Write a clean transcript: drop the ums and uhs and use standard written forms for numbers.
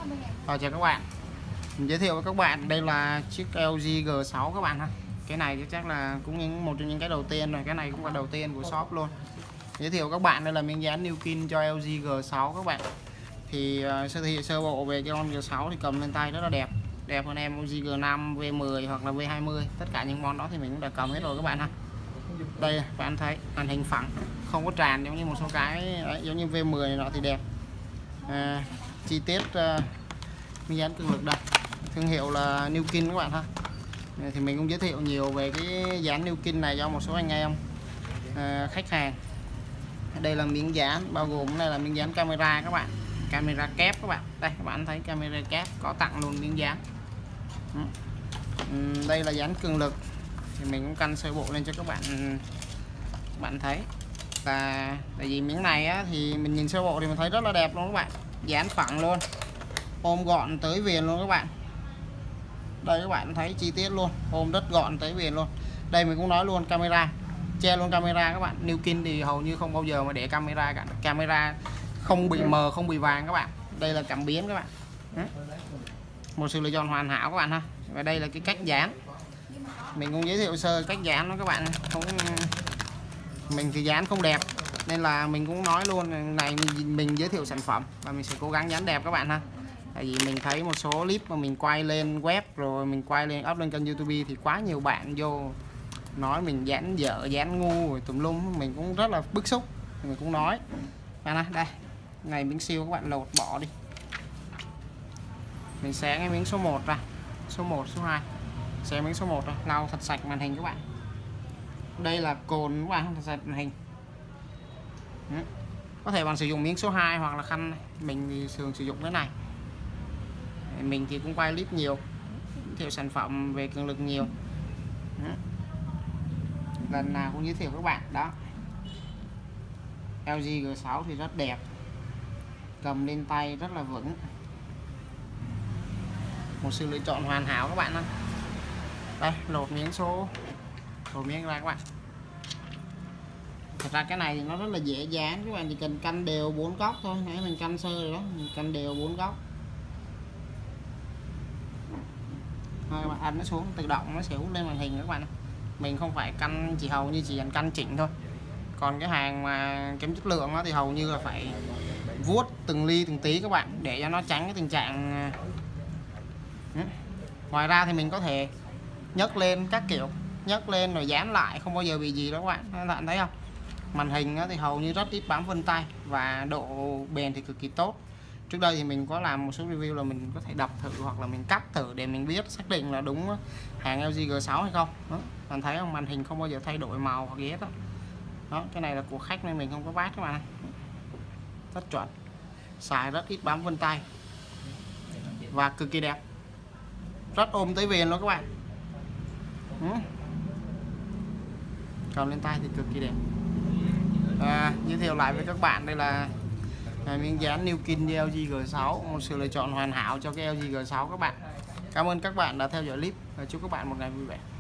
Chào các bạn, mình giới thiệu với các bạn đây là chiếc LG G6 các bạn ha. Cái này chắc là cũng một trong những cái đầu tiên rồi, cái này cũng là đầu tiên của shop luôn. Giới thiệu các bạn đây là miếng dán new skin cho LG G6 các bạn. Thì sơ bộ về cái con G6 thì cầm lên tay rất là đẹp, đẹp hơn em LG G5, V10 hoặc là V20. Tất cả những món đó thì mình cũng đã cầm hết rồi các bạn ha. Đây các bạn thấy màn hình phẳng, không có tràn giống như một số cái giống như V10 này nọ thì đẹp. Chi tiết miếng dán cường lực đây, thương hiệu là New Kin các bạn ha. Thì mình cũng giới thiệu nhiều về cái dán New Kin này cho một số anh em khách hàng. Đây là miếng dán, bao gồm đây là miếng dán camera các bạn, camera kép các bạn. Đây các bạn thấy camera kép có tặng luôn miếng dán. Đây là dán cường lực thì mình cũng căn sơ bộ lên cho các bạn thấy. Là tại vì miếng này á, thì mình nhìn sơ bộ thì mình thấy rất là đẹp luôn các bạn, dán phẳng luôn, ôm gọn tới viền luôn các bạn. Đây các bạn thấy chi tiết luôn, ôm rất gọn tới viền luôn. Đây mình cũng nói luôn, camera che luôn camera các bạn. New Kin thì hầu như không bao giờ mà để camera cả, camera không bị mờ, không bị vàng các bạn. Đây là cảm biến các bạn. Một sự lựa chọn hoàn hảo các bạn ha. Và đây là cái cách dán, mình cũng giới thiệu sơ cách dán đó các bạn. Mình thì dán không đẹp nên là mình cũng nói luôn này, mình giới thiệu sản phẩm và mình sẽ cố gắng dán đẹp các bạn ha. Tại vì mình thấy một số clip mà mình quay lên web rồi mình quay lên up lên kênh YouTube thì quá nhiều bạn vô nói mình dán dở, dán ngu rồi tùm lum, mình cũng rất là bức xúc. Mình cũng nói đây, này miếng siêu các bạn, lột bỏ đi. Mình xé cái miếng số 1 ra, số 1, số 2, xé miếng số 1 ra, lau thật sạch màn hình các bạn. Đây là cồn các bạn, thật sạch màn hình. Có thể bạn sử dụng miếng số 2 hoặc là khăn này. Mình thì thường sử dụng cái này. Mình thì cũng quay clip nhiều, giới thiệu sản phẩm về cường lực nhiều. Lần nào cũng giới thiệu các bạn đó. LG G6 thì rất đẹp, cầm lên tay rất là vững, một sự lựa chọn hoàn hảo các bạn ạ. Đây, lột miếng ra các bạn. Thật ra cái này thì nó rất là dễ dán, các bạn chỉ cần căn đều 4 góc thôi. Nãy mình căn sơ rồi đó, mình căn đều 4 góc. Rồi các bạn ấn nó xuống tự động nó sẽ hút lên màn hình các bạn. Mình không phải căn, hầu như chỉ căn chỉnh thôi. Còn cái hàng mà kém chất lượng đó thì hầu như là phải vuốt từng ly từng tí các bạn, để cho nó tránh cái tình trạng. Ngoài ra thì mình có thể nhấc lên các kiểu, nhấc lên rồi dán lại, không bao giờ bị gì đó các bạn. Các bạn thấy không? Màn hình thì hầu như rất ít bám vân tay và độ bền thì cực kỳ tốt. Trước đây thì mình có làm một số review là mình có thể đập thử hoặc là mình cắt thử để mình biết xác định là đúng hàng LG G6 hay không. Đó, bạn thấy không? Màn hình không bao giờ thay đổi màu hoặc gì hết đó. Đó, cái này là của khách nên mình không có vát các bạn. Rất chuẩn, xài rất ít bám vân tay và cực kỳ đẹp, rất ôm tới viền luôn các bạn. Cầm lên tay thì cực kỳ đẹp. Giới thiệu lại với các bạn đây là miếng dán New Kin LG G6, một sự lựa chọn hoàn hảo cho cái LG G6 các bạn. Cảm ơn các bạn đã theo dõi clip và chúc các bạn một ngày vui vẻ.